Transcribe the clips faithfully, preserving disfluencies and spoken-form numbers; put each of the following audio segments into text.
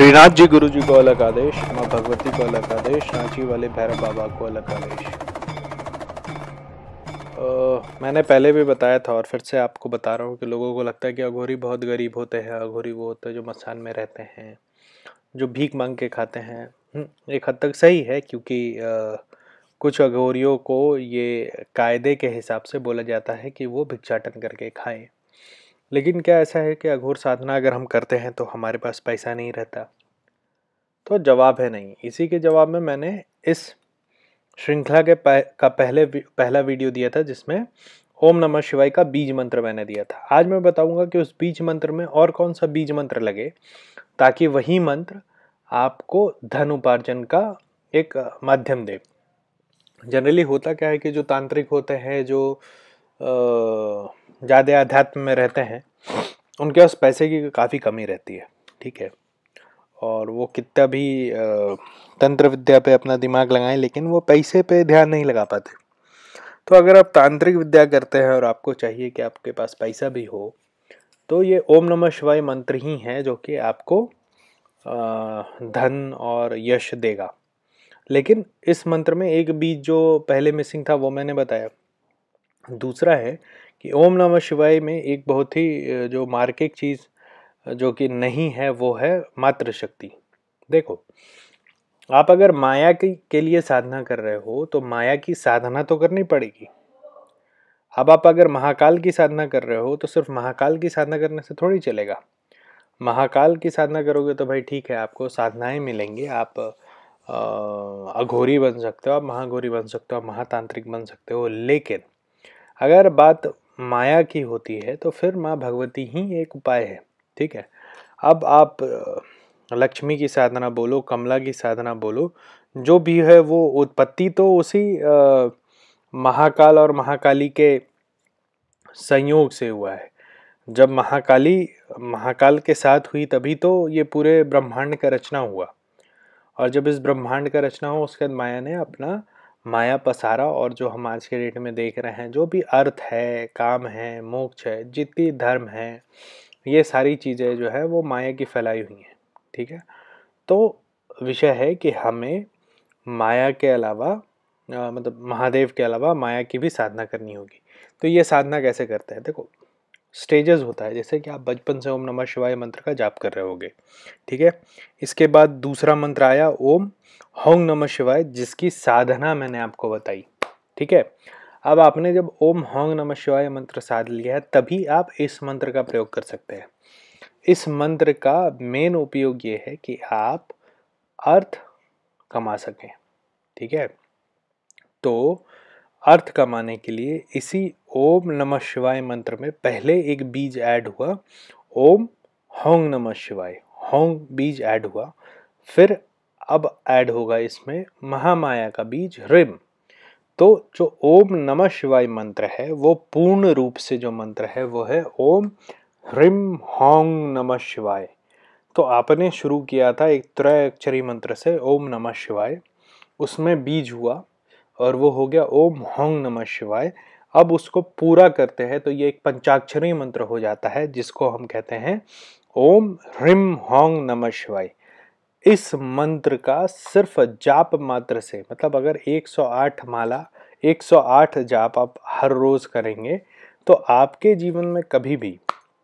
श्रीनाथ जी गुरु जी को अलग आदेश, माँ भगवती को अलग आदेश, रांची वाले भैरव बाबा को अलग आदेश। अ, मैंने पहले भी बताया था और फिर से आपको बता रहा हूँ कि लोगों को लगता है कि अघोरी बहुत गरीब होते हैं। अघोरी वो होते हैं जो मसान में रहते हैं, जो भीख मांग के खाते हैं। एक हद तक सही है, क्योंकि आ, कुछ अघोरियों को ये कायदे के हिसाब से बोला जाता है कि वो भिक्षाटन करके खाएं। लेकिन क्या ऐसा है कि अघोर साधना अगर हम करते हैं तो हमारे पास पैसा नहीं रहता? तो जवाब है नहीं। इसी के जवाब में मैंने इस श्रृंखला के पह, का पहले पहला वीडियो दिया था, जिसमें ओम नमः शिवाय का बीज मंत्र मैंने दिया था। आज मैं बताऊंगा कि उस बीज मंत्र में और कौन सा बीज मंत्र लगे, ताकि वही मंत्र आपको धन उपार्जन का एक माध्यम दे। जनरली होता क्या है कि जो तांत्रिक होते हैं, जो ज़्यादा अध्यात्म में रहते हैं, उनके पास पैसे की काफ़ी कमी रहती है। ठीक है, और वो कितना भी तंत्र विद्या पे अपना दिमाग लगाएं, लेकिन वो पैसे पे ध्यान नहीं लगा पाते। तो अगर आप तांत्रिक विद्या करते हैं और आपको चाहिए कि आपके पास पैसा भी हो, तो ये ओम नमः शिवाय मंत्र ही है जो कि आपको धन और यश देगा। लेकिन इस मंत्र में एक बीज जो पहले मिसिंग था वो मैंने बताया। दूसरा है कि ओम नमः शिवाय में एक बहुत ही जो मार्किक चीज़ जो कि नहीं है, वो है मात्र शक्ति। देखो, आप अगर माया की के लिए साधना कर रहे हो तो माया की साधना तो करनी पड़ेगी। अब आप अगर महाकाल की साधना कर रहे हो तो सिर्फ महाकाल की साधना करने से थोड़ी चलेगा। महाकाल की साधना करोगे तो भाई ठीक है, आपको साधनाएं मिलेंगी, आप अघोरी बन सकते हो, आप महाघोरी बन सकते हो, आप महातांत्रिक बन सकते हो। लेकिन अगर बात माया की होती है तो फिर माँ भगवती ही एक उपाय है। ठीक है, अब आप लक्ष्मी की साधना बोलो, कमला की साधना बोलो, जो भी है वो उत्पत्ति तो उसी महाकाल और महाकाली के संयोग से हुआ है। जब महाकाली महाकाल के साथ हुई तभी तो ये पूरे ब्रह्मांड का रचना हुआ, और जब इस ब्रह्मांड का रचना हुआ उसके बाद माया ने अपना माया पसारा, और जो हम आज के डेट में देख रहे हैं, जो भी अर्थ है, काम है, मोक्ष है, जितनी धर्म है, ये सारी चीज़ें जो है वो माया की फैलाई हुई हैं। ठीक है, तो विषय है कि हमें माया के अलावा मतलब महादेव के अलावा माया की भी साधना करनी होगी। तो ये साधना कैसे करते हैं? देखो, स्टेजेस होता है। जैसे कि आप बचपन से ओम नमः शिवाय मंत्र का जाप कर रहे होगे, ठीक है। इसके बाद दूसरा मंत्र आया ओम हौंग नमः शिवाय, जिसकी साधना मैंने आपको बताई। ठीक है, अब आपने जब ओम हौंग नमः शिवाय मंत्र साध लिया है, तभी आप इस मंत्र का प्रयोग कर सकते हैं। इस मंत्र का मेन उपयोग ये है कि आप अर्थ कमा सकें। ठीक है, तो अर्थ कमाने के लिए इसी ओम नमः शिवाय मंत्र में पहले एक बीज ऐड हुआ, ओम हौंग नमः शिवाय, हौंग बीज ऐड हुआ। फिर अब ऐड होगा इसमें महामाया का बीज ह्रीम। तो जो ओम नमः शिवाय मंत्र है वो पूर्ण रूप से जो मंत्र है वो है ओम ह्रीम हौंग नमः शिवाय। तो आपने शुरू किया था एक त्रय अक्षरी मंत्र से ओम नमः शिवाय, उसमें बीज हुआ और वो हो गया ओम हौंग नमः शिवाय। अब उसको पूरा करते हैं तो ये एक पंचाक्षरी मंत्र हो जाता है, जिसको हम कहते हैं ओम ह्रीम हौंग नमः शिवाय। इस मंत्र का सिर्फ जाप मात्र से, मतलब अगर एक सौ आठ माला, एक सौ आठ जाप आप हर रोज करेंगे तो आपके जीवन में कभी भी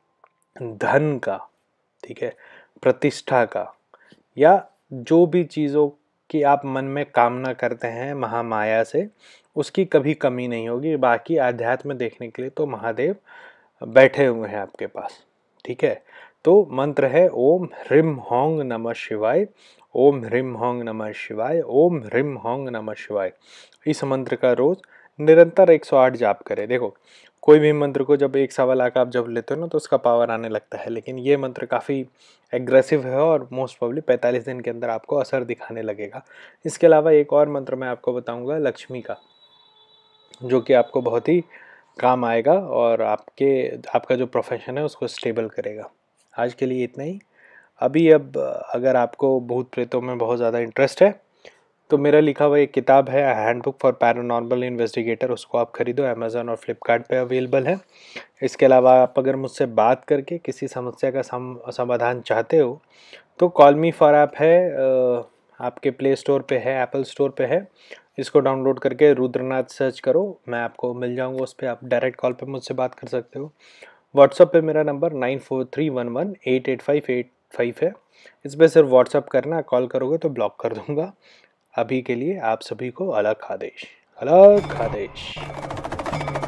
धन का, ठीक है, प्रतिष्ठा का, या जो भी चीज़ों की आप मन में कामना करते हैं महामाया से, उसकी कभी कमी नहीं होगी। बाकी आध्यात्म देखने के लिए तो महादेव बैठे हुए हैं आपके पास। ठीक है, तो मंत्र है ओम ह्रीम हौंग नमः शिवाय, ओम ह्रीम हौंग नमः शिवाय, ओम ह्रीम हौंग नमः शिवाय। इस मंत्र का रोज निरंतर एक सौ आठ जाप करें। देखो, कोई भी मंत्र को जब एक सवा लाख आप जब लेते हो ना तो उसका पावर आने लगता है, लेकिन ये मंत्र काफ़ी एग्रेसिव है और मोस्ट प्रॉब्ली पैंतालीस दिन के अंदर आपको असर दिखाने लगेगा। इसके अलावा एक और मंत्र मैं आपको बताऊंगा लक्ष्मी का, जो कि आपको बहुत ही काम आएगा और आपके आपका जो प्रोफेशन है उसको स्टेबल करेगा। आज के लिए इतना ही। अभी अब अगर आपको भूत प्रेतों में बहुत ज़्यादा इंटरेस्ट है तो मेरा लिखा हुआ एक किताब है हैंडबुक फॉर पैरानॉर्मल इन्वेस्टिगेटर, उसको आप खरीदो, अमेज़न और फ्लिपकार्ट पे अवेलेबल है। इसके अलावा आप अगर मुझसे बात करके किसी समस्या का समाधान चाहते हो तो कॉल मी फॉर ऐप है, आपके प्ले स्टोर पे है, एप्पल स्टोर पे है। इसको डाउनलोड करके रुद्रनाथ सर्च करो, मैं आपको मिल जाऊंगा उस पर। आप डायरेक्ट कॉल पे मुझसे बात कर सकते हो। व्हाट्सअप पे मेरा number nine four three one one eight eight five eight five है। इस पर सिर्फ व्हाट्सअप करना, कॉल करोगे तो ब्लॉक कर दूंगा। अभी के लिए आप सभी को अलग आदेश, अलग आदेश।